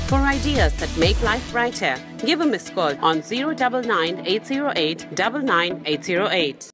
For ideas that make life brighter, give a missed call on 099 808 99808.